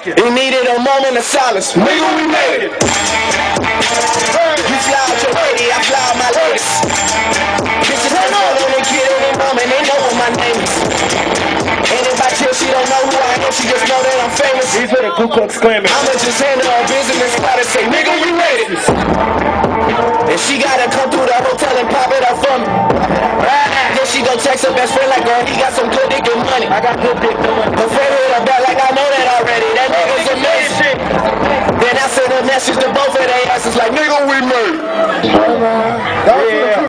Thank you. He needed a moment of silence. Nigga, we made it. You fly out your lady, I fly out my ladies. Bitches turn on and get any moment, they know what my name is. And if I chill, she don't know who I am, she just know that I'm famous. These are the Ku Klux Klan. I'ma just handle her business, spot and say, nigga, we made it. And she gotta come through the hotel and pop it up for me. Then she gon' text her best friend like, girl, he got some good dick and money. I got good dick, no money. Her friend hit her back like, I know that already. That nigga's amazing. Then I sent a message to both of their asses like, nigga, we made it. Yeah.